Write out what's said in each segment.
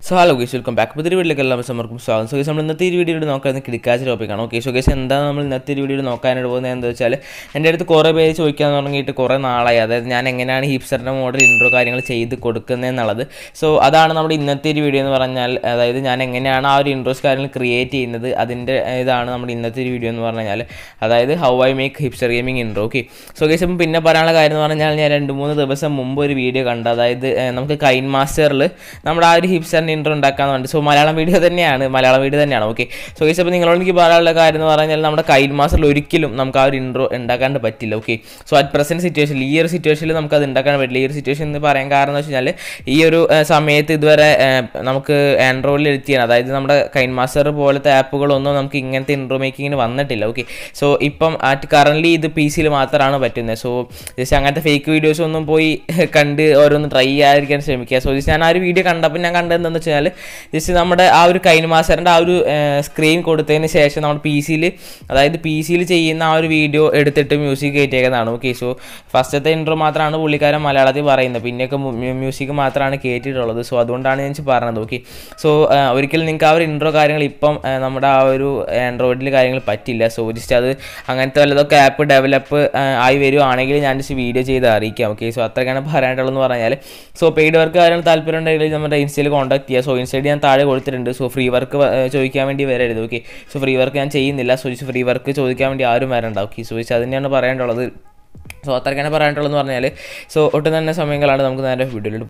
So hello guys, welcome back to the video. എല്ലാവർക്കും സ്വാഗതം. So guys, നമ്മൾ ഇന്നത്തെ ഈ വീഡിയോയിൽ നോക്കുന്നത് കിടക്കാച്ച ടോപ്പിക്കാണ്. ഓക്കെ, സോ ഗൈസ് എന്താണ് നമ്മൾ ഇന്നത്തെ ഈ വീഡിയോയിൽ നോക്കാനായിട്ട് പോകുന്നത് എന്താ വെച്ചാൽ, എൻ്റെ അടുത്ത് കുറേ പേര് ചോദിക്കാൻ തുടങ്ങിയിട്ട് കുറേ നാളായി, അതായത് ഞാൻ എങ്ങനെയാണ് ഹിപ്സ്റ്ററിൻ്റെ മോഡൽ ഇൻട്രോ കാര്യങ്ങൾ ചെയ്ത് കൊടുക്കുന്നതെന്നുള്ളത്. സോ അതാണ് നമ്മുടെ ഇന്നത്തെ ഒരു വീഡിയോ എന്ന് പറഞ്ഞാൽ, അതായത് ഞാൻ എങ്ങനെയാണ് ആ ഒരു ഇൻട്രോസ് കാര്യങ്ങൾ ക്രിയേറ്റ് ചെയ്യുന്നത്, അതിൻ്റെ ഇതാണ് നമ്മുടെ ഇന്നത്തെ ഒരു വീഡിയോ എന്ന് പറഞ്ഞാൽ, അതായത് how I make hipster gaming intro. Okay, so guys ഇപ്പം പിന്നെ പറയാനുള്ള കാര്യം എന്ന് പറഞ്ഞാൽ, ഞാൻ 2-3 ദിവസം മുമ്പ് ഒരു വീഡിയോ കണ്ടു, അതായത് നമുക്ക് കൈൻ മാസ്റ്ററിൽ നമ്മുടെ ആ ഒരു ഹിപ്സ്റ്ററിൻ്റെ ഇൻട്രോ ഉണ്ടാക്കാൻ വേണ്ടി. സോ മലയാളം വീഡിയോ തന്നെയാണ്. ഓക്കെ, സോ ഗൈസ് അപ്പോൾ നിങ്ങളോട് എനിക്ക് പറയാനുള്ള കാര്യം എന്ന് പറഞ്ഞാൽ, നമ്മുടെ കൈൻ മാസ്റ്ററിൽ ഒരിക്കലും നമുക്ക് ആ ഒരു ഇൻട്രോ ഉണ്ടാക്കാണ്ട് പറ്റില്ല. ഓക്കെ, സോ അറ്റ് പ്രസൻറ്റ് സിറ്റുവേഷനിൽ, ഈ ഒരു സിറ്റുവേഷനിൽ നമുക്ക് അത് ഉണ്ടാക്കാൻ പറ്റില്ല. ഈ ഒരു സിറ്റുവേഷൻ എന്ന് പറയാൻ കാരണം എന്ന് വെച്ച് കഴിഞ്ഞാൽ, ഈ ഒരു സമയത്ത് ഇതുവരെ നമുക്ക് ആൻഡ്രോയിഡിൽ എത്തിയാണ്, അതായത് നമ്മുടെ കൈൻ മാസ്റ്റർ പോലത്തെ ആപ്പുകളൊന്നും നമുക്ക് ഇങ്ങനത്തെ ഇൻട്രോ മേക്കിങ്ങിന് വന്നിട്ടില്ല. ഓക്കെ, സോ ഇപ്പം കറൻ്റ്ലി ഇത് പി സിയിൽ മാത്രമാണ് പറ്റുന്നത്. സോ ജസ്റ്റ് അങ്ങനത്തെ ഫേക്ക് വീഡിയോസ് ഒന്നും പോയി കണ്ട് ഓരോന്ന് ട്രൈ ചെയ്യാതിരിക്കാൻ ശ്രമിക്കുക. സോ ജസ്റ്റ് ഞാൻ ആ ഒരു വീഡിയോ കണ്ടപ്പോൾ ഞാൻ കണ്ടത് എന്താണെന്ന് വെച്ചാൽ, ജസ്റ്റ് നമ്മുടെ ആ ഒരു കൈൻ മാസ്റ്ററിൻ്റെ ആ ഒരു സ്ക്രീൻ കൊടുത്തതിന് ശേഷം നമ്മുടെ പി സിയിൽ ചെയ്യുന്ന ആ ഒരു വീഡിയോ എടുത്തിട്ട് മ്യൂസിക് കയറ്റിയേക്കുന്നതാണ്. ഓക്കെ, സോ ഫസ്റ്റത്തെ ഇൻട്രോ മാത്രമാണ് പുള്ളിക്കാരൻ മലയാളത്തിൽ പറയുന്നത്, പിന്നെയൊക്കെ മ്യൂസിക് മാത്രമാണ് കയറ്റിയിട്ടുള്ളത്. സോ അതുകൊണ്ടാണ് ഞാൻ പറഞ്ഞത്. ഓക്കെ, സോ ഒരിക്കലും നിങ്ങൾക്ക് ആ ഒരു ഇൻട്രോ കാര്യങ്ങൾ ഇപ്പം നമ്മുടെ ആ ഒരു ആൻഡ്രോയിഡിൽ കാര്യങ്ങൾ പറ്റില്ല. സോ ജസ്റ്റ് അത് അങ്ങനത്തെ വല്ലതൊക്കെ ആപ്പ് ഡെവലപ്പ് ആയി വരുവാണെങ്കിൽ ഞാൻ ജസ്റ്റ് വീഡിയോ ചെയ്ത് അറിയിക്കാം. ഓക്കെ, സോ അത്രയ്ക്കാണ് പറയാനുള്ളതെന്ന് പറഞ്ഞാൽ, സോ പെയ്ഡ് വർക്ക് കാര്യങ്ങൾ താല്പര്യം ഉണ്ടെങ്കിൽ നമ്മുടെ ഇൻസ്റ്റയിൽ കോൺടാക്ട് ചെയ്യുക. സോ ഇൻസ്റ്റയിൽ ഞാൻ താഴെ കൊടുത്തിട്ടുണ്ട്. സോ ഫ്രീ വർക്ക് ചോദിക്കാൻ വേണ്ടി വരരുത്. ഓക്കെ, സോ ഫ്രീ വർക്ക് ഞാൻ ചെയ്യുന്നില്ല. സോ ഫ്രീ വർക്ക് ചോദിക്കാൻ വേണ്ടി ആരും വരണ്ട. ഓക്കെ, സോ അത് തന്നെയാണ് പറയാനുള്ളത്. സോ അത്രയ്ക്കാണ് പറയാനുള്ളതെന്ന് പറഞ്ഞാൽ, സോ ഒട്ടും തന്നെ സമയങ്ങളാണ് നമുക്ക് നേരെ വീഡിയോയിൽ.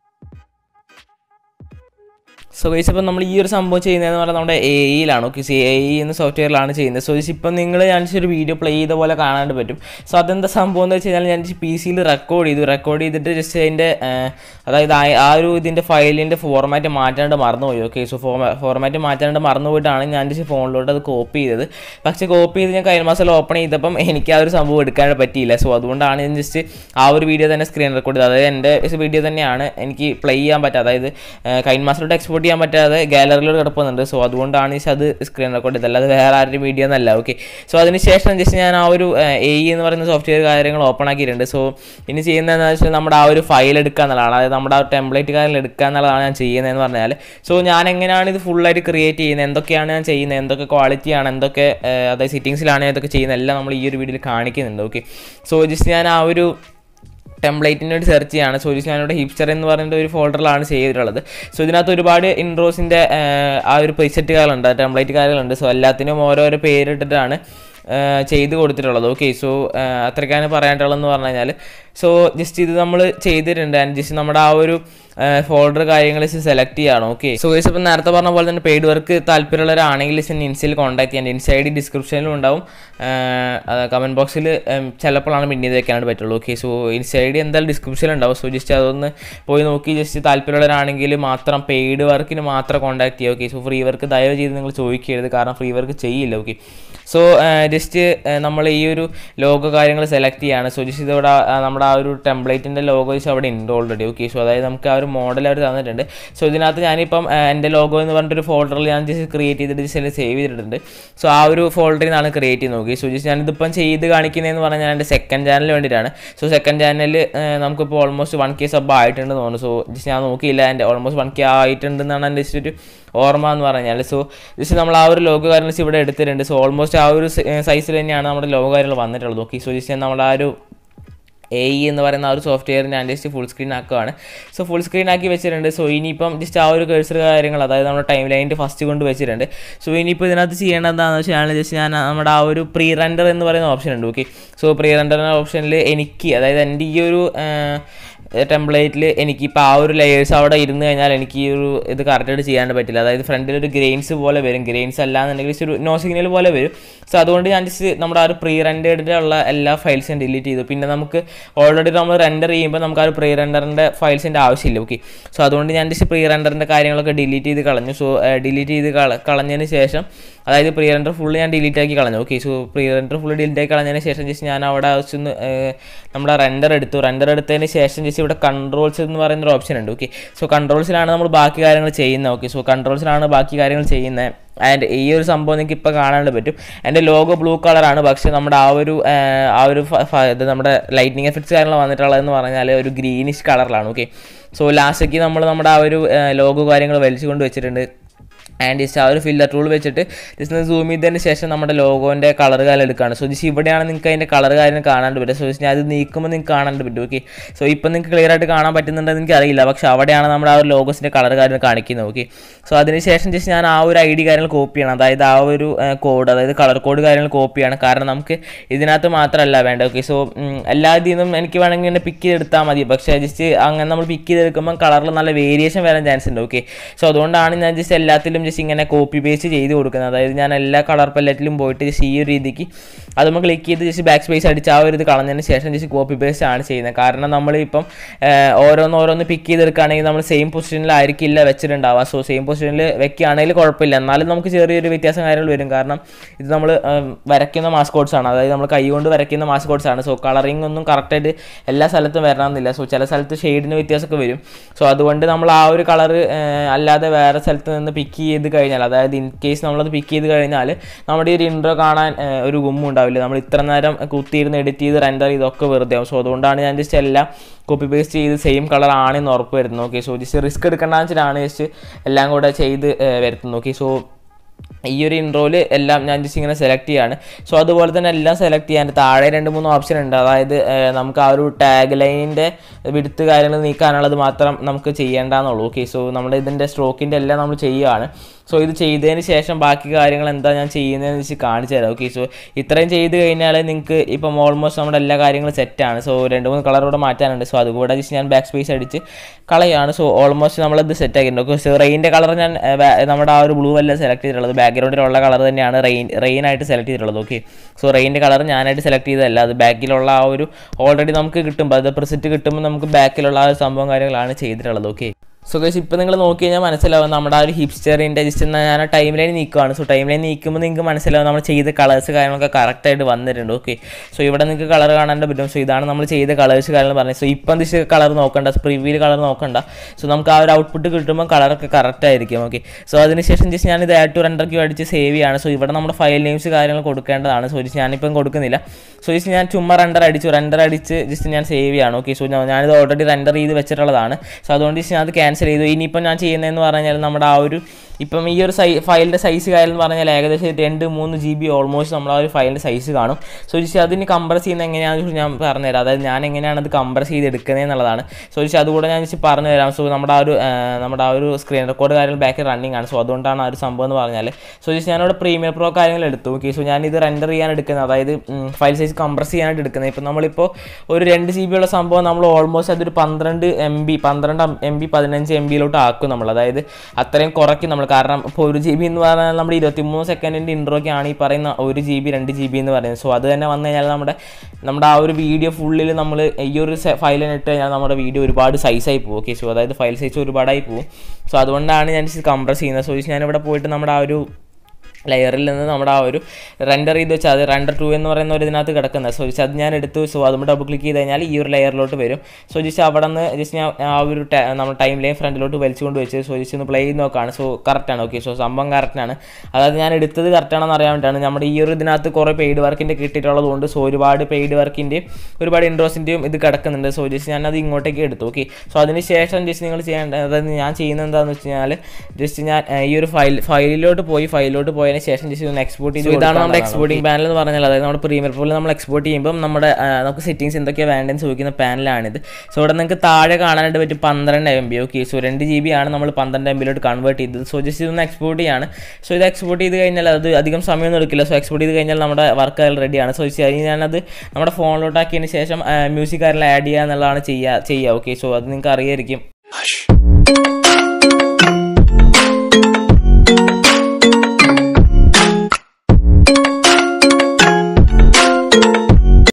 സോ ഗൈസ് ഇപ്പം നമ്മൾ ഈ ഒരു സംഭവം ചെയ്യുന്നതെന്ന് പറഞ്ഞാൽ നമ്മുടെ AI-യിലാണ്. ഓക്കെ, AI എന്ന സോഫ്റ്റ്വെയറിലാണ് ചെയ്യുന്നത്. സോ ഇപ്പം നിങ്ങൾ ഞാൻ ഒരു വീഡിയോ പ്ലേ ചെയ്ത പോലെ കാണാണ്ട് പറ്റും. സോ അതെന്താ സംഭവം എന്ന് വെച്ച് കഴിഞ്ഞാൽ, ഞാൻ പി സിയിൽ റെക്കോർഡ് ചെയ്തിട്ട് ജസ്റ്റ് അതിൻ്റെ അതായത് ആ ഒരു ഇതിൻ്റെ ഫയലിൻ്റെ ഫോർമാറ്റ് മാറ്റാണ്ട് മറന്നുപോയി. ഓക്കെ, സോ ഫോർമാറ്റ് മാറ്റാണ്ട് മറന്നുപോയിട്ടാണ് ഞാൻ ജസ്റ്റ് ഫോണിലോട്ട് അത് കോപ്പി ചെയ്തത്. പക്ഷേ കോപ്പി ചെയ്ത് ഞാൻ കൈൻ മാസ്റ്ററിൽ ഓപ്പൺ ചെയ്തപ്പം എനിക്ക് ആ ഒരു സംഭവം എടുക്കാൻ പറ്റിയില്ല. സോ അതുകൊണ്ടാണ് ഞാൻ ജസ്റ്റ് ആ ഒരു വീഡിയോ തന്നെ സ്ക്രീൻ റെക്കോർഡ് ചെയ്തത്. അതായത് എൻ്റെ വീഡിയോ തന്നെയാണ് എനിക്ക് പ്ലേ ചെയ്യാൻ പറ്റുക, അതായത് കൈൻ മാസ്റ്ററിലോട്ട് എക്സ്പോർട്ട് ചെയ്യാൻ പറ്റാതെ ഗാലറിയിലോട്ട് കിടപ്പുന്നുണ്ട്. സോ അതുകൊണ്ടാണ് അത് സ്ക്രീൻ റെക്കോർഡ് ചെയ്തത്, അല്ലാതെ വേറെ ആരുടെ വീഡിയോ എന്നല്ല. ഓക്കെ, സോ അതിനുശേഷം ജസ്റ്റ് ഞാൻ ആ ഒരു AI എന്ന് പറയുന്ന സോഫ്റ്റ്വെയർ കാര്യങ്ങൾ ഓപ്പൺ ആക്കിയിട്ടുണ്ട്. സോ ഇനി ചെയ്യുന്നതെന്ന് വെച്ചാൽ, നമ്മുടെ ആ ഒരു ഫയൽ എടുക്കുക എന്നുള്ളതാണ്, അതായത് നമ്മുടെ ആ ടെംപ്ലേറ്റ് കാര്യങ്ങൾ എടുക്കുക എന്നുള്ളതാണ് ഞാൻ ചെയ്യുന്നതെന്ന് പറഞ്ഞാൽ. സോ ഞാൻ എങ്ങനെയാണ് ഇത് ഫുള്ളായിട്ട് ക്രിയേറ്റ് ചെയ്യുന്നത്, എന്തൊക്കെയാണ് ഞാൻ ചെയ്യുന്നത്, എന്തൊക്കെ ക്വാളിറ്റിയാണ്, എന്തൊക്കെ അതായത് സെറ്റിങ്സിലാണ് എന്തൊക്കെ ചെയ്യുന്നത്, എല്ലാം നമ്മൾ ഈ ഒരു വീഡിയോയിൽ കാണിക്കുന്നുണ്ട്. ഓക്കെ, സോ ജസ്റ്റ് ഞാൻ ആ ഒരു ടെംപ്ലേറ്റിന് വേണ്ടി സെർച്ച് ചെയ്യാണ്. സോ ഞാനിവിടെ ഹിപ്സ്റ്റർ എന്ന് പറയുന്ന ഒരു ഫോൾഡറിലാണ് ചെയ്തിട്ടുള്ളത്. സോ ഇതിനകത്ത് ഒരുപാട് ഇൻട്രോസിൻ്റെ ആ ഒരു പ്രീസെറ്റ് കാര്യങ്ങളുണ്ട്, ടെംപ്ലേറ്റ് കാര്യങ്ങളുണ്ട്. സോ എല്ലാത്തിനും ഓരോരോ പേരിട്ടിട്ടാണ് ചെയ്ത് കൊടുത്തിട്ടുള്ളത്. ഓക്കെ, സോ അത്രയ്ക്കാണ് പറയാനുള്ളതെന്ന് പറഞ്ഞു കഴിഞ്ഞാൽ, സോ ജസ്റ്റ് ഇത് നമ്മൾ ചെയ്തിട്ടുണ്ട്. ആൻഡ് ജസ്റ്റ് നമ്മുടെ ആ ഒരു ഫോൾഡർ കാര്യങ്ങൾ സെലക്ട് ചെയ്യണം. ഓക്കെ, സോ ഗൈസ് ഇപ്പം നേരത്തെ പറഞ്ഞ പോലെ തന്നെ പെയ്ഡ് വർക്ക് താല്പര്യമുള്ളവരാണെങ്കിൽ ഇൻസ്റ്റയിൽ കോൺടാക്ട് ചെയ്യാൻ. ഇൻസ്റ്റ ID ഡിസ്ക്രിപ്ഷനിലും ഉണ്ടാവും, കമൻറ്റ് ബോക്സിൽ ചിലപ്പോഴാണ് പിന്നീട് വെക്കാനായിട്ട് പറ്റുള്ളൂ. ഓക്കെ, സോ ഇൻസ്റ്റ ID എന്തായാലും ഡിസ്ക്രിപ്ഷനിൽ ഉണ്ടാവും. സോ ജസ്റ്റ് അതൊന്ന് പോയി നോക്കി ജസ്റ്റ് താല്പര്യമുള്ളവരാണെങ്കിൽ മാത്രം പെയ്ഡ് വർക്കിന് മാത്രം കോൺടാക്ട് ചെയ്യുക. ഓക്കെ, സോ ഫ്രീ വർക്ക് ദയവ് ചെയ്ത് നിങ്ങൾ ചോദിക്കരുത്, കാരണം ഫ്രീ വർക്ക് ചെയ്യില്ല. ഓക്കെ, സോ ജസ്റ്റ് നമ്മൾ ഈ ഒരു ലോഗോ കാര്യങ്ങൾ സെലക്ട് ചെയ്യാണ്. സോ ജസ്റ്റ് ഇതോടെ നമ്മുടെ ആ ഒരു ടെംപ്ലേറ്റിൻ്റെ ലോഗോ വെച്ച് അവിടെ ഉണ്ട് ഓൾറെഡി. ഓക്കെ, സോ അതായത് നമുക്ക് ആ ഒരു മോഡൽ അവർ തന്നിട്ടുണ്ട്. സോ ഇതിനകത്ത് ഞാനിപ്പം എൻ്റെ ലോഗോ എന്ന് പറഞ്ഞിട്ടൊരു ഫോൾഡറിൽ ഞാൻ ജസ്റ്റ് ക്രിയേറ്റ് ചെയ്തിട്ട് ജസ്റ്റ് സേവ് ചെയ്തിട്ടുണ്ട്. സോ ആ ഒരു ഫോൾഡറിൽ നിന്നാണ് ക്രിയേറ്റ് ചെയ്യുന്നത്. ഓക്കെ, സോ ജസ്റ്റ് ഞാനിതിപ്പം ചെയ്ത് കാണിക്കുന്നതെന്ന് പറഞ്ഞാൽ എൻ്റെ സെക്കൻഡ് ചാനലിന് വേണ്ടിയിട്ടാണ്. സോ സെക്കൻഡ് ചാനലിൽ നമുക്കിപ്പോൾ ഓൾമോസ്റ്റ് 1K സബ് ആയിട്ടുണ്ടെന്ന് തോന്നുന്നു. സോ ജസ്റ്റ് ഞാൻ നോക്കിയില്ല, എൻ്റെ ഓൾമോസ്റ്റ് 1K ആയിട്ടുണ്ടെന്നാണ് എൻ്റെ ജസ്റ്റ് ഒരു ഓർമ്മ എന്ന് പറഞ്ഞാൽ. സോ ജസ്റ്റ് നമ്മൾ ആ ഒരു ലോഗോ കാര്യങ്ങൾ ഇവിടെ എടുത്തിട്ടുണ്ട്. സോ ഓൾമോസ്റ്റ് ആ ഒരു സൈസിൽ തന്നെയാണ് നമ്മുടെ ലോഗോ കാര്യങ്ങൾ വന്നിട്ടുള്ളത്. ഓക്കെ, സോ ജസ്റ്റ് നമ്മൾ ആ ഒരു AI എന്ന് പറയുന്ന ആ ഒരു സോഫ്റ്റ്വെയർ ഞാൻ ജസ്റ്റ് ഫുൾ സ്ക്രീൻ ആക്കുകയാണ്. സോ ഫുൾ സ്ക്രീൻ ആക്കി വെച്ചിട്ടുണ്ട്. സോ ഇനിയിപ്പം ജസ്റ്റ് ആ ഒരു കേഴ്സർ കാര്യങ്ങൾ, അതായത് നമ്മുടെ ടൈം ലൈനിൻ്റെ ഫസ്റ്റ് കൊണ്ട് വെച്ചിട്ടുണ്ട്. സോ ഇനിയിപ്പോൾ ഇതിനകത്ത് ചെയ്യേണ്ടത് എന്താണെന്ന് വെച്ചാൽ, ജസ്റ്റ് ഞാൻ നമ്മുടെ ആ ഒരു പ്രീ റെൻഡർ എന്ന് പറയുന്ന ഓപ്ഷൻ ഉണ്ട്. ഓക്കെ, സോ പ്രീ റെൻഡർ എന്ന ഓപ്ഷനിൽ എനിക്ക്, അതായത് എൻ്റെ ഈ ഒരു ടെംപ്ലേറ്റിൽ എനിക്കിപ്പോൾ ആ ഒരു ലെയേഴ്സ് അവിടെ ഇരുന്ന് കഴിഞ്ഞാൽ എനിക്ക് ഈ ഒരു ഇത് കറക്റ്റായിട്ട് ചെയ്യാണ്ട് പറ്റില്ല. അതായത് ഫ്രണ്ടിലൊരു ഗ്രെയിൻസ് പോലെ വരും, ഗ്രെയിൻസ് അല്ലാന്നുണ്ടെങ്കിൽ ജസ്റ്റ് ഒരു നോ സിഗ്നൽ പോലെ വരും. സോ അതുകൊണ്ട് ഞാൻ ജസ്റ്റ് നമ്മുടെ ആ ഒരു പ്രീ റെൻഡേഡിലുള്ള എല്ലാ ഫയൽസും ഡിലീറ്റ് ചെയ്തു. പിന്നെ നമുക്ക് ഓൾറെഡി നമ്മൾ റെൻഡർ ചെയ്യുമ്പോൾ നമുക്ക് ആ ഒരു പ്രീ റെൻഡറിൻ്റെ ഫയൽസിൻ്റെ ആവശ്യമില്ല. ഓക്കെ, സോ അതുകൊണ്ട് ഞാൻ ജസ്റ്റ് പ്രീ റെൻഡറിൻ്റെ കാര്യങ്ങളൊക്കെ ഡിലീറ്റ് ചെയ്ത് കളഞ്ഞു. സോ ഡിലീറ്റ് ചെയ്ത് കളഞ്ഞതിന് ശേഷം, അതായത് പ്രീ റെൻഡർ ഫുള്ള് ഞാൻ ഡിലീറ്റ് ആക്കി കളഞ്ഞു. Okay, so pre render full delete ആക്കി കളഞ്ഞതിന് ശേഷം ജസ്റ്റ് ഞാൻ അവിടെ വെച്ചൊന്ന് നമ്മുടെ റെൻഡർ എടുത്തതിന് ശേഷം ജസ്റ്റ് ജസ്റ്റ് ഇവിടെ കൺട്രോൾസ് എന്ന് പറയുന്നൊരു ഓപ്ഷൻ ഉണ്ട്. ഓക്കെ, സോ കൺട്രോൾസിലാണ് നമ്മൾ ബാക്കി കാര്യങ്ങൾ ചെയ്യുന്നത്. ഓക്കെ, സോ കൺട്രോൾസിലാണ് ബാക്കി കാര്യങ്ങൾ ചെയ്യുന്നത്. ആൻഡ് ഈ ഒരു സംഭവം നിങ്ങൾക്ക് ഇപ്പോൾ കാണാണ്ട് പറ്റും. എൻ്റെ ലോഗോ ബ്ലൂ കളറാണ്, പക്ഷേ നമ്മുടെ ആ ഒരു ഇത് നമ്മുടെ ലൈറ്റിനിങ് എഫക്ട്സ് കാര്യങ്ങൾ വന്നിട്ടുള്ളതെന്ന് പറഞ്ഞാൽ ഒരു ഗ്രീനിഷ് കളറിലാണ്. ഓക്കെ, സോ ലാസ്റ്റേക്ക് നമ്മൾ നമ്മുടെ ആ ഒരു ലോഗോ കാര്യങ്ങൾ വലിച്ചു കൊണ്ട് വെച്ചിട്ടുണ്ട്. ആൻഡ് ജസ്റ്റ് ആ ഒരു ഫില്ലർ ടൂൾ വെച്ചിട്ട് ജസ്റ്റ് സൂം ചെയ്തതിന് ശേഷം നമ്മുടെ ലോഗോൻ്റെ കളർ കാര്യം എടുക്കുകയാണ്. സോ ജസ്റ്റ് ഇവിടെയാണ് നിങ്ങൾക്ക് അതിൻ്റെ കളർ കാര്യം കാണാണ്ട് പറ്റും. സോ ജസ്റ്റ് ഞാൻ അത് നീക്കുമ്പോൾ നിങ്ങൾക്ക് കാണാണ്ട് പറ്റും. ഓക്കെ, സോ ഇപ്പം നിങ്ങൾക്ക് ക്ലിയർ ആയിട്ട് കാണാൻ പറ്റുന്നുണ്ടെന്ന് എനിക്ക് അറിയില്ല, പക്ഷേ അവിടെയാണ് നമ്മുടെ ആ ഒരു ലോഗോസിൻ്റെ കളർ കാര്യം കാണിക്കുന്നത്. ഓക്കെ, സോ അതിനുശേഷം ജസ്റ്റ് ഞാൻ ആ ഒരു ID കാര്യങ്ങൾ കോപ്പി ചെയ്യണം, അതായത് ആ ഒരു കോഡ്, അതായത് കളർ കോഡ് കാര്യങ്ങൾ കോപ്പി ചെയ്യണം. കാരണം നമുക്ക് ഇതിനകത്ത് മാത്രമല്ല വേണ്ട. ഓക്കെ, സോ എല്ലാ ഇതിൽ നിന്നും എനിക്ക് വേണമെങ്കിൽ ഇങ്ങനെ പിക്ക് ചെയ്തെടുത്താൽ മതി, പക്ഷേ ജസ്റ്റ് അങ്ങനെ നമ്മൾ പിക്ക് ചെയ്തെടുക്കുമ്പോൾ കളറിൽ നല്ല വേരിയേഷൻ വരാൻ ചാൻസ് ഉണ്ട്. ഓക്കെ, സോ അതുകൊണ്ടാണ് ഞാൻ ജസ്റ്റ് എല്ലാത്തിലും ജസ്റ്റ് ഇങ്ങനെ കോപ്പി പേസ്റ്റ് ചെയ്ത് കൊടുക്കുന്നത്. അതായത് ഞാൻ എല്ലാ കളർ പല്ലറ്റിലും പോയിട്ട് ജസ്റ്റ് ഈ ഒരു രീതിക്ക് അത് നമ്മൾ ക്ലിക്ക് ചെയ്ത് ജസ്റ്റ് ബാക്ക് സ്പേസ് അടിച്ച് ആ ഒരു ഇത് കളഞ്ഞതിന് ശേഷം ജസ്റ്റ് കോപ്പി പേസ്റ്റ് ആണ് ചെയ്യുന്നത്. കാരണം നമ്മളിപ്പം ഓരോന്ന് പിക്ക് ചെയ്തെടുക്കുകയാണെങ്കിൽ നമ്മൾ സെയിം പൊസിഷനിലായിരിക്കില്ല വെച്ചിട്ടുണ്ടാവുക. സോ സെയിം പൊസിഷനിൽ വെക്കുകയാണെങ്കിൽ കുഴപ്പമില്ല, എന്നാലും നമുക്ക് ചെറിയൊരു വ്യത്യാസം കാര്യങ്ങൾ വരും. കാരണം ഇത് നമ്മൾ വരയ്ക്കുന്ന മാസ്കോട്ട്സ് ആണ്, അതായത് നമ്മൾ കൈ കൊണ്ട് വരയ്ക്കുന്ന മാസ്കോട്ട്സ് ആണ്. സോ കളറിംഗ് ഒന്നും കറക്റ്റായിട്ട് എല്ലാ സ്ഥലത്തും വരണമെന്നില്ല. സോ ചില സ്ഥലത്ത് ഷെയ്ഡിന് വ്യത്യാസമൊക്കെ വരും. സോ അതുകൊണ്ട് നമ്മൾ ആ ഒരു കളർ അല്ലാതെ വേറെ സ്ഥലത്ത് നിന്ന് പിക്ക് ചെയ്ത് കഴിഞ്ഞാൽ, അതായത് ഇൻ കേസ് നമ്മളത് പിക്ക് ചെയ്ത് കഴിഞ്ഞാൽ നമ്മുടെ ഒരു ഇൻട്രോ കാണാൻ ഒരു ഗുമ്മും ഉണ്ടാവില്ല. നമ്മൾ ഇത്ര നേരം കുത്തിയിരുന്ന് എഡിറ്റ് ചെയ്ത് റെൻഡർ ചെയ്തൊക്കെ വെറുതെ ആവും. സോ അതുകൊണ്ടാണ് ഞാൻ ജസ്റ്റ് എല്ലാം കോപ്പി പേസ്റ്റ് ചെയ്ത് സെയിം കളർ ആണെന്ന് ഉറപ്പ് വരുന്നത്. ഓക്കെ, സോ ജസ്റ്റ് റിസ്ക് എടുക്കേണ്ടതെന്ന് വെച്ചിട്ടാണ് ജസ്റ്റ് എല്ലാം കൂടെ ചെയ്ത് വരുത്തുന്നത്. ഓക്കെ, സോ ഈ ഒരു ഇൻട്രോയിൽ എല്ലാം ഞാൻ ജസ്റ്റ് ഇങ്ങനെ സെലക്ട് ചെയ്യാണ്. സോ അതുപോലെ തന്നെ എല്ലാം സെലക്ട് ചെയ്യാൻ താഴെ 2-3 ഓപ്ഷൻ ഉണ്ട്. അതായത് നമുക്ക് ആ ഒരു ടാഗ് ലൈനിൻ്റെ വിടുത്ത് കാര്യങ്ങൾ നീക്കാനുള്ളത് മാത്രം നമുക്ക് ചെയ്യേണ്ടതെന്നുള്ളൂ. ഓക്കെ, സോ നമ്മുടെ ഇതിൻ്റെ സ്ട്രോക്കിൻ്റെ എല്ലാം നമ്മൾ ചെയ്യുകയാണ്. സോ ഇത് ചെയ്തതിന് ശേഷം ബാക്കി കാര്യങ്ങൾ എന്താ ഞാൻ ചെയ്യുന്നതെന്ന് വെച്ച് കാണിച്ചു തരാം. ഓക്കെ, സോ ഇത്രയും ചെയ്ത് കഴിഞ്ഞാൽ നിങ്ങൾക്ക് ഇപ്പം ഓൾമോസ്റ്റ് നമ്മുടെ എല്ലാ കാര്യങ്ങളും സെറ്റാണ്. സോ 2-3 കളർ കൂടെ മാറ്റാനുണ്ട്. സോ അതുകൂടെ ജസ്റ്റ് ഞാൻ ബാക്ക് സ്പേസ് അടിച്ച് കളയാണ്. സോ ഓൾമോസ്റ്റ് നമ്മളത് സെറ്റ് ആക്കിയിട്ടുണ്ട്. ഓക്കെ, സോ റെയിൻ്റെ കളർ ഞാൻ നമ്മുടെ ആ ഒരു ബ്ലൂ അല്ല സെലക്ട് ചെയ്തിട്ടുള്ളത്, ബാക്ക്ഗ്രൗണ്ടിലുള്ള കളർ തന്നെയാണ് റെയിനായിട്ട് സെലക്ട് ചെയ്തിട്ടുള്ളത്. ഓക്കെ, സോ റെയിൻ്റെ കളർ ഞാനായിട്ട് സെലക്ട് ചെയ്തതല്ല, അത് ബാക്കിലുള്ള ആ ഒരു ഓൾറെഡി നമുക്ക് കിട്ടുമ്പോൾ അത് പ്രിസെറ്റ് കിട്ടുമ്പോൾ നമുക്ക് ബാക്കിലുള്ള ആ ഒരു സംഭവം കാര്യങ്ങളാണ് ചെയ്തിട്ടുള്ളത്. ഓക്കെ, സോ ഗൈസ് ഇപ്പോൾ നിങ്ങൾ നോക്കി കഴിഞ്ഞാൽ മനസ്സിലാവും നമ്മുടെ ആ ഒരു ഹിപ്സ്റ്ററിൻ്റെ ജസ്റ്റ് ഞാൻ ടൈം ലൈൻ നീക്കുവാണ്. സോ ടൈം ലൈൻ നീക്കുമ്പോൾ നിങ്ങൾക്ക് മനസ്സിലാവും നമ്മൾ ചെയ്ത കളേഴ്സ് കാര്യങ്ങളൊക്കെ കറക്റ്റായിട്ട് വന്നിട്ടുണ്ട്. ഓക്കെ, സോ ഇവിടെ നിങ്ങൾക്ക് കളർ കാണാൻ പറ്റും. സോ ഇതാണ് നമ്മൾ ചെയ്ത കളേഴ്സ് കാര്യങ്ങൾ പറഞ്ഞത്. സോ ഇപ്പം ജസ്റ്റ് കളർ നോക്കണ്ട, പ്രിവ്യൂവിൽ കളർ നോക്കണ്ട. സോ നമുക്ക് ആ ഒരു ഔട്ട്പുട്ട് കിട്ടുമ്പോൾ കളറൊക്കെ കറക്റ്റ് ആയിരിക്കും. ഓക്കെ, സോ അതിനുശേഷം ജസ്റ്റ് ഞാനിത് ആഡ് ടു റെൻഡർ ക്യൂ അടിച്ച് സേവ് ചെയ്യാണ്. സോ ഇവിടെ നമ്മുടെ ഫയൽ നെയിംസ് കാര്യങ്ങൾ കൊടുക്കേണ്ടതാണ്. സോ ജസ്റ്റ് ഞാനിപ്പം കൊടുക്കുന്നില്ല. സോ ജസ്റ്റ് ഞാൻ ചുമ്മാ റെൻഡർ അടിച്ച് ജസ്റ്റ് ഞാൻ സേവ് ചെയ്യാണ്. ഓക്കെ, സോ ഞാനിത് ഓൾറെഡി റെൻഡർ ചെയ്ത് വെച്ചിട്ടുള്ളതാണ്. സോ അതുകൊണ്ട് ജസ്റ്റ് ഞാൻ അത് ക്യാൻസൽ ചെയ്തു. ഇനിയിപ്പം ഞാൻ ചെയ്യുന്നതെന്ന് പറഞ്ഞാൽ നമ്മുടെ ആ ഒരു ഇപ്പം ഈ ഒരു ഫയലിൻ്റെ സൈസ് കാര്യം എന്ന് പറഞ്ഞാൽ ഏകദേശം 2-3 GB ഓൾമോസ്റ്റ് നമ്മൾ ആ ഒരു ഫയലിൻ്റെ സൈസ് കാണും. സോ ജസ്റ്റ് അതിന് കംപ്രസ് ചെയ്യുന്നത് എങ്ങനെയാണെന്ന് ഞാൻ പറഞ്ഞുതരാം. അതായത് ഞാൻ എങ്ങനെയാണ് അത് കംപ്രസ് ചെയ്ത് എടുക്കുന്നത് എന്നുള്ളതാണ്. സോ ജസ്റ്റ് അതുകൂടെ ഞാൻ ജസ്റ്റ് പറഞ്ഞു തരാം. സോ നമ്മുടെ ആ ഒരു സ്ക്രീൻ റെക്കോർഡ് കാര്യങ്ങൾ ബാക്കിൽ റണ്ണിങ് ആണ്. സോ അതുകൊണ്ടാണ് ആ ഒരു സംഭവം എന്ന് പറഞ്ഞാൽ. സോ ജസ്റ്റ് ഞാനിവിടെ പ്രീമിയർ പ്രോ കാര്യങ്ങൾ എടുത്തു. ഓക്കെ, സോ ഞാനിത് റെൻഡർ ചെയ്യാൻ എടുക്കുന്നത്, അതായത് ഫയൽ സൈസ് കംപ്രസ് ചെയ്യാനായിട്ട് എടുക്കുന്നത്. ഇപ്പം നമ്മളിപ്പോൾ ഒരു 2 GB ഉള്ള സംഭവം നമ്മൾ ഓൾമോസ്റ്റ് അതൊരു 12 MB 15 MB ആക്കും നമ്മൾ, അതായത് അത്രയും കുറയ്ക്കും നമ്മൾ. കാരണം ഇപ്പോൾ 1 GB എന്ന് പറഞ്ഞാൽ നമ്മുടെ 23 സെക്കൻഡിൻ്റെ ഇൻട്രോയ്ക്കാണ് ഈ പറയുന്ന 1 GB 2 GB എന്ന് പറയുന്നത്. സോ അത് തന്നെ വന്നു കഴിഞ്ഞാൽ നമ്മുടെ ആ ഒരു വീഡിയോ ഫുള്ളിൽ നമ്മൾ ഈ ഒരു ഫയലിനിട്ട് കഴിഞ്ഞാൽ നമ്മുടെ വീഡിയോ ഒരുപാട് സൈസായി പോകും. ഓക്കെ, സോ അതായത് ഫയൽ സൈസ് ഒരുപാടായി പോകും. സോ അതുകൊണ്ടാണ് ഞാൻ കംപ്രസ് ചെയ്യുന്നത്. സോ ഞാനിവിടെ പോയിട്ട് നമ്മുടെ ആ ഒരു ലെയറിൽ നിന്ന് നമ്മുടെ ആ ഒരു റെൻഡർ ചെയ്ത് വെച്ചാൽ അത് റെൻഡർ 2 എന്ന് പറയുന്ന ഒരു ഇതിനകത്ത് കിടക്കുന്നത്. സോ ജസ്റ്റ് അത് ഞാൻ എടുത്തു. സോ അതും ഡബിൾ ക്ലിക്ക് ചെയ്ത് കഴിഞ്ഞാൽ ഈ ഒരു ലെയറിലോട്ട് വരും. സോ ജസ്റ്റ് അവിടെ നിന്ന് ജസ്റ്റ് ഞാൻ ആ ഒരു നമ്മൾ ടൈം ലൈൻ ഫ്രണ്ടിലോട്ട് വലിച്ചുകൊണ്ട് വെച്ച് സോ ജസ്റ്റ് ഒന്ന് പ്ലേ ചെയ്ത് നോക്കുകയാണ്. സോ കറക്റ്റാണ്. ഓക്കെ, സോ സംഭവം കറക്റ്റാണ്. അതായത് ഞാൻ എടുത്തത് കറക്റ്റാണെന്ന് അറിയാൻ വേണ്ടിയിട്ടാണ്. നമ്മുടെ ഈ ഒരു ഇതിനകത്ത് കുറേ പെയ്ഡ് വർക്കിൻ്റെ കിട്ടിയിട്ടുള്ളത് കൊണ്ട് സോ ഒരുപാട് പെയ്ഡ് വർക്കിൻ്റെയും ഒരുപാട് ഇൻട്രോസിൻ്റെയും ഇത് കിടക്കുന്നുണ്ട്. സോ ജസ്റ്റ് ഞാനത് ഇങ്ങോട്ടേക്ക് എടുത്തു. ഓക്കെ, സോ അതിന് ശേഷം ജസ്റ്റ് നിങ്ങൾ ചെയ്യേണ്ടത്, അതായത് ഞാൻ ചെയ്യുന്നത് എന്താണെന്ന് വെച്ച് കഴിഞ്ഞാൽ ജസ്റ്റ് ഞാൻ ഈ ഒരു ഫയലിലോട്ട് പോയതിന് ശേഷം ജസ്റ്റ് ഒന്ന് എക്സ്പോർട്ട് ചെയ്ത്. ഇതാണ് നമ്മുടെ എക്സ്പോർട്ടിംഗ് പാനൽ എന്ന് പറഞ്ഞാൽ, അതായത് നമ്മുടെ പ്രീമിയർ പ്രോയിൽ നമ്മൾ എക്സ്പോർട്ട് ചെയ്യുമ്പോൾ നമുക്ക് സെറ്റിംഗ്സ് എന്തൊക്കെയാണ് വേണ്ടതെന്ന് ചോദിക്കുന്ന പാനലാണിത്. സോ ഇവിടെ നിങ്ങൾക്ക് താഴെ കാണാനായിട്ട് പറ്റും 12 MB. ഓക്കെ, സോ 2 GB ആണ് നമ്മൾ 12 MB കൺവേർട്ട് ചെയ്തത്. സോ ജസ്റ്റ് ഇതൊന്ന് എക്സ്പോർട്ട് ചെയ്യാണ്. സോ ഇത് എക്സ്പോർട്ട് ചെയ്ത് കഴിഞ്ഞാൽ അത് അധികം സമയമൊന്നും എടുക്കില്ല. സോ എക്സ്പോർട്ട് ചെയ്ത് കഴിഞ്ഞാൽ നമ്മുടെ വർക്ക് റെഡിയാണ്. സോ ഞാനത് നമ്മുടെ ഫോണിലോട്ടാക്കിയതിന് ശേഷം മ്യൂസിക് കാര്യങ്ങൾ ആഡ് ചെയ്യുക എന്നുള്ളതാണ് ചെയ്യുക. ഓക്കെ, സോ അത് നിങ്ങൾക്ക് അറിയായിരിക്കും.